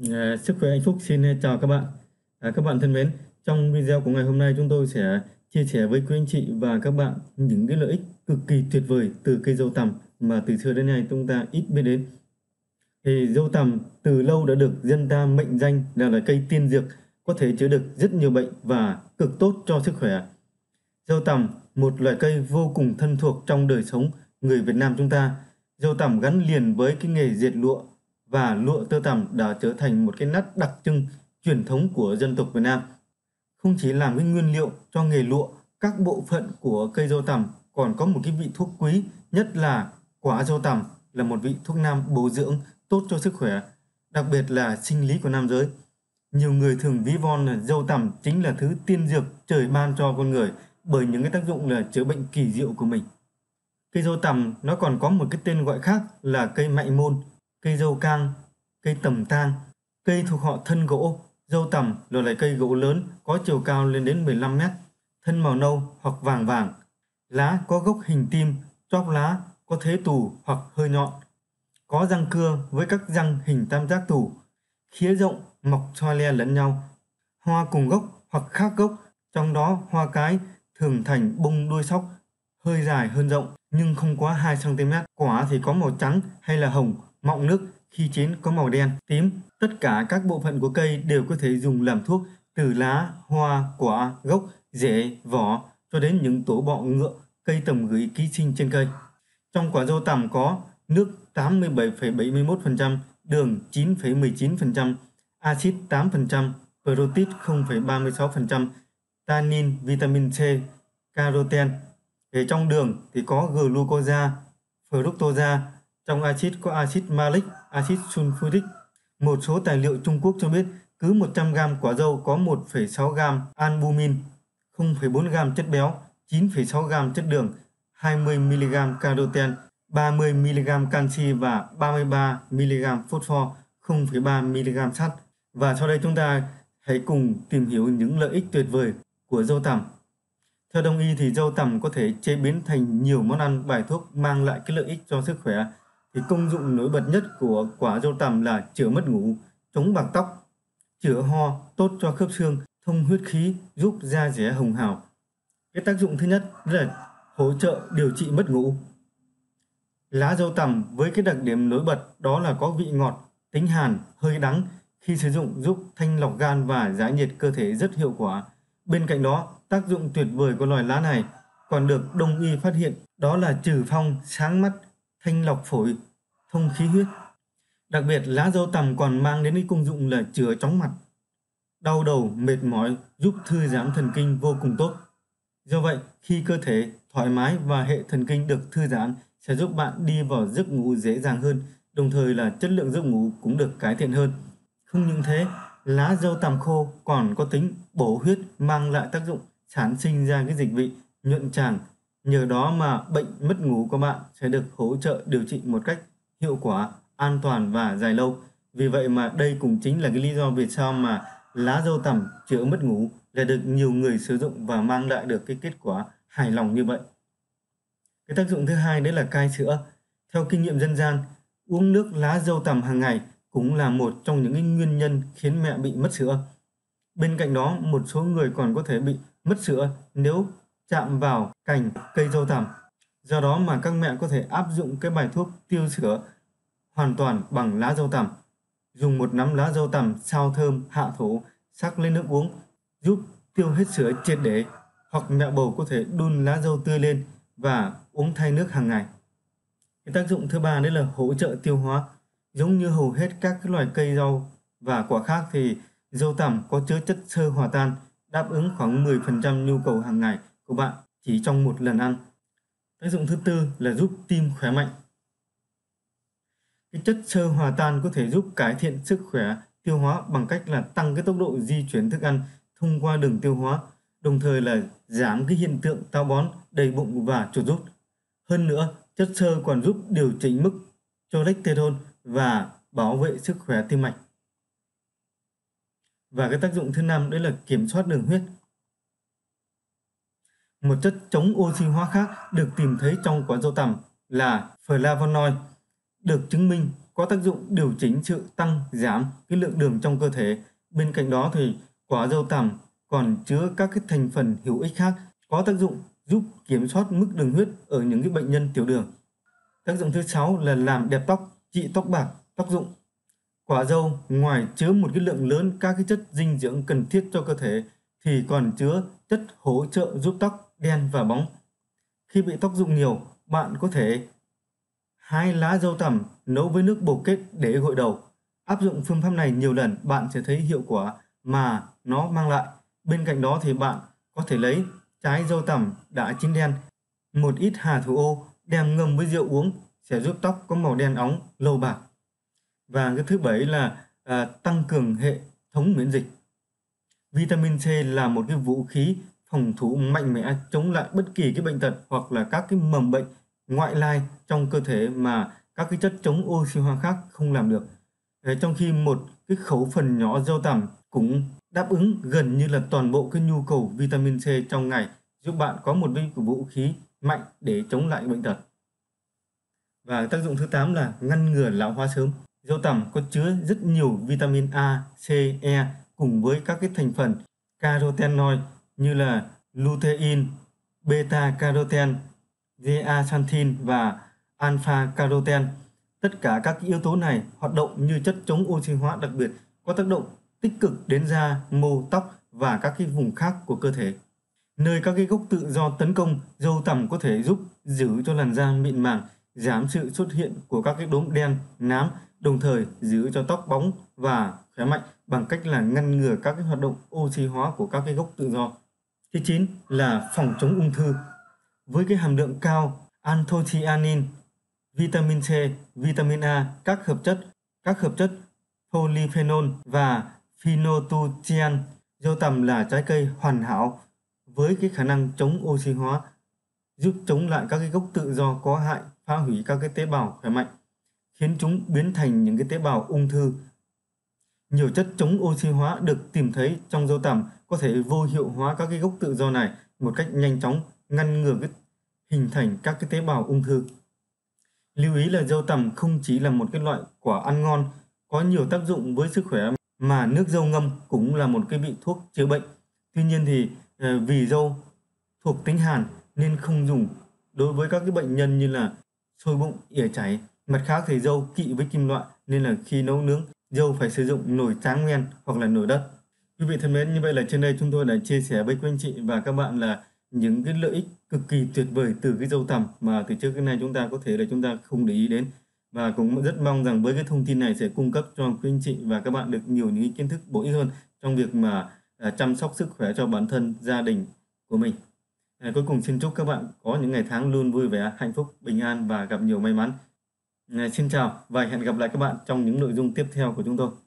Sức khỏe hạnh phúc xin chào các bạn. Các bạn thân mến, trong video của ngày hôm nay chúng tôi sẽ chia sẻ với quý anh chị và các bạn những cái lợi ích cực kỳ tuyệt vời từ cây dâu tằm mà từ xưa đến nay chúng ta ít biết đến. Thì dâu tằm từ lâu đã được dân ta mệnh danh là loại cây tiên dược, có thể chữa được rất nhiều bệnh và cực tốt cho sức khỏe. Dâu tằm, một loại cây vô cùng thân thuộc trong đời sống người Việt Nam chúng ta. Dâu tằm gắn liền với cái nghề dệt lụa và lụa tơ tằm đã trở thành một cái nét đặc trưng truyền thống của dân tộc Việt Nam. Không chỉ làm cái nguyên liệu cho nghề lụa, các bộ phận của cây dâu tằm còn có một cái vị thuốc quý, nhất là quả dâu tằm là một vị thuốc nam bổ dưỡng tốt cho sức khỏe, đặc biệt là sinh lý của nam giới. Nhiều người thường ví von là dâu tằm chính là thứ tiên dược trời ban cho con người bởi những cái tác dụng là chữa bệnh kỳ diệu của mình. Cây dâu tằm nó còn có một cái tên gọi khác là cây mại môn, cây dâu cang, cây tầm tang, cây thuộc họ thân gỗ. Dâu tằm là loại cây gỗ lớn có chiều cao lên đến 15 mét, thân màu nâu hoặc vàng vàng, lá có gốc hình tim, chóp lá có thế tù hoặc hơi nhọn, có răng cưa với các răng hình tam giác tù, khía rộng mọc xoa le lẫn nhau, hoa cùng gốc hoặc khác gốc, trong đó hoa cái thường thành bông đuôi sóc, hơi dài hơn rộng nhưng không quá 2 cm. Quả thì có màu trắng hay là hồng, mọng nước, khi chín có màu đen, tím. Tất cả các bộ phận của cây đều có thể dùng làm thuốc, từ lá, hoa, quả, gốc, rễ, vỏ cho đến những tổ bọ ngựa, cây tầm gửi ký sinh trên cây. Trong quả dâu tằm có nước 87,71%, đường 9,19%, axit 8%, protein 0,36%, tannin, vitamin C, caroten. Trong đường thì có glucosa, fructosa, trong axit có axit malic, axit sulfuric. Một số tài liệu Trung Quốc cho biết cứ 100 g quả dâu có 1,6 g albumin, 0,4 g chất béo, 9,6 g chất đường, 20 mg caroten, 30 mg canxi và 33 mg phosphor, 0,3 mg sắt. Và sau đây chúng ta hãy cùng tìm hiểu những lợi ích tuyệt vời của dâu tằm. Theo Đông y thì dâu tằm có thể chế biến thành nhiều món ăn, bài thuốc mang lại cái lợi ích cho sức khỏe. Thì công dụng nổi bật nhất của quả dâu tằm là chữa mất ngủ, chống bạc tóc, chữa ho, tốt cho khớp xương, thông huyết khí, giúp da dẻ hồng hào. Cái tác dụng thứ nhất là hỗ trợ điều trị mất ngủ. Lá dâu tằm với cái đặc điểm nổi bật đó là có vị ngọt, tính hàn, hơi đắng, khi sử dụng giúp thanh lọc gan và giải nhiệt cơ thể rất hiệu quả. Bên cạnh đó, tác dụng tuyệt vời của loài lá này còn được Đông y phát hiện, đó là trừ phong, sáng mắt, thanh lọc phổi, thông khí huyết. Đặc biệt lá dâu tằm còn mang đến cái công dụng là chữa chóng mặt, đau đầu, mệt mỏi, giúp thư giãn thần kinh vô cùng tốt. Do vậy, khi cơ thể thoải mái và hệ thần kinh được thư giãn sẽ giúp bạn đi vào giấc ngủ dễ dàng hơn, đồng thời là chất lượng giấc ngủ cũng được cải thiện hơn. Không những thế, lá dâu tằm khô còn có tính bổ huyết, mang lại tác dụng sản sinh ra cái dịch vị nhuận tràng. Nhờ đó mà bệnh mất ngủ của bạn sẽ được hỗ trợ điều trị một cách hiệu quả, an toàn và dài lâu. Vì vậy mà đây cũng chính là cái lý do vì sao mà lá dâu tằm chữa mất ngủ là được nhiều người sử dụng và mang lại được cái kết quả hài lòng như vậy. Cái tác dụng thứ hai đấy là cai sữa. Theo kinh nghiệm dân gian, uống nước lá dâu tằm hàng ngày cũng là một trong những cái nguyên nhân khiến mẹ bị mất sữa. Bên cạnh đó, một số người còn có thể bị mất sữa nếu chạm vào cành cây dâu tằm. Do đó mà các mẹ có thể áp dụng cái bài thuốc tiêu sữa hoàn toàn bằng lá dâu tằm. Dùng một nắm lá dâu tằm xào thơm, hạ thổ, sắc lên nước uống, giúp tiêu hết sữa triệt để. Hoặc mẹ bầu có thể đun lá dâu tươi lên và uống thay nước hàng ngày. Cái tác dụng thứ ba đấy là hỗ trợ tiêu hóa. Giống như hầu hết các cái loài cây rau và quả khác thì dâu tằm có chứa chất xơ hòa tan, đáp ứng khoảng 10% nhu cầu hàng ngày của bạn chỉ trong một lần ăn. Tác dụng thứ tư là giúp tim khỏe mạnh. Cái chất xơ hòa tan có thể giúp cải thiện sức khỏe tiêu hóa bằng cách là tăng cái tốc độ di chuyển thức ăn thông qua đường tiêu hóa, đồng thời là giảm cái hiện tượng táo bón, đầy bụng và chuột rút. Hơn nữa, chất xơ còn giúp điều chỉnh mức cholesterol và bảo vệ sức khỏe tim mạch. Và cái tác dụng thứ năm đấy là kiểm soát đường huyết. Một chất chống oxy hóa khác được tìm thấy trong quả dâu tằm là flavonoid. được chứng minh có tác dụng điều chỉnh sự tăng giảm cái lượng đường trong cơ thể. Bên cạnh đó thì quả dâu tằm còn chứa các cái thành phần hữu ích khác có tác dụng giúp kiểm soát mức đường huyết ở những cái bệnh nhân tiểu đường. Tác dụng thứ 6 là làm đẹp tóc, trị tóc bạc, tóc rụng. Quả dâu ngoài chứa một cái lượng lớn các cái chất dinh dưỡng cần thiết cho cơ thể thì còn chứa chất hỗ trợ giúp tóc đen và bóng. Khi bị tóc rụng nhiều, bạn có thể hái lá dâu tằm nấu với nước bột kết để gội đầu. Áp dụng phương pháp này nhiều lần, bạn sẽ thấy hiệu quả mà nó mang lại. Bên cạnh đó thì bạn có thể lấy trái dâu tằm đã chín đen, một ít hà thủ ô đem ngâm với rượu uống sẽ giúp tóc có màu đen óng, lâu bạc. Và cái thứ 7 là tăng cường hệ thống miễn dịch. Vitamin C là một cái vũ khí phòng thủ mạnh mẽ chống lại bất kỳ cái bệnh tật hoặc là các cái mầm bệnh ngoại lai trong cơ thể mà các cái chất chống oxy hóa khác không làm được. Trong khi một cái khẩu phần nhỏ dâu tằm cũng đáp ứng gần như là toàn bộ cái nhu cầu vitamin C trong ngày, giúp bạn có một cái vũ khí mạnh để chống lại bệnh tật. Và tác dụng thứ 8 là ngăn ngừa lão hóa sớm. Dâu tằm có chứa rất nhiều vitamin A, C, E cùng với các cái thành phần carotenoid như là lutein, beta carotene, zeaxanthin và alpha carotene. Tất cả các yếu tố này hoạt động như chất chống oxy hóa, đặc biệt có tác động tích cực đến da, mô, tóc và các cái vùng khác của cơ thể. Nơi các cái gốc tự do tấn công, dâu tằm có thể giúp giữ cho làn da mịn màng, giảm sự xuất hiện của các cái đốm đen, nám, đồng thời giữ cho tóc bóng và khỏe mạnh bằng cách là ngăn ngừa các cái hoạt động oxy hóa của các cái gốc tự do. Thứ 9 là phòng chống ung thư. Với cái hàm lượng cao anthocyanin, vitamin C, vitamin A, các hợp chất polyphenol và phenolphthalein, dâu tằm là trái cây hoàn hảo với cái khả năng chống oxy hóa, giúp chống lại các cái gốc tự do có hại, phá hủy các cái tế bào khỏe mạnh, khiến chúng biến thành những cái tế bào ung thư. Nhiều chất chống oxy hóa được tìm thấy trong dâu tằm có thể vô hiệu hóa các cái gốc tự do này một cách nhanh chóng, ngăn ngừa cái hình thành các cái tế bào ung thư. Lưu ý là dâu tằm không chỉ là một cái loại quả ăn ngon có nhiều tác dụng với sức khỏe, mà nước dâu ngâm cũng là một cái vị thuốc chữa bệnh. Tuy nhiên thì vì dâu thuộc tính hàn nên không dùng đối với các cái bệnh nhân như là sôi bụng, ỉa chảy. Mặt khác thì dâu kỵ với kim loại nên là khi nấu nướng, dâu phải sử dụng nồi tráng men hoặc là nồi đất. Quý vị thân mến, như vậy là trên đây chúng tôi đã chia sẻ với quý anh chị và các bạn là những cái lợi ích cực kỳ tuyệt vời từ cái dâu tằm mà từ trước đến nay chúng ta có thể là chúng ta không để ý đến. Và cũng rất mong rằng với cái thông tin này sẽ cung cấp cho quý anh chị và các bạn được nhiều những kiến thức bổ ích hơn trong việc mà chăm sóc sức khỏe cho bản thân, gia đình của mình. Cuối cùng xin chúc các bạn có những ngày tháng luôn vui vẻ, hạnh phúc, bình an và gặp nhiều may mắn. Xin chào và hẹn gặp lại các bạn trong những nội dung tiếp theo của chúng tôi.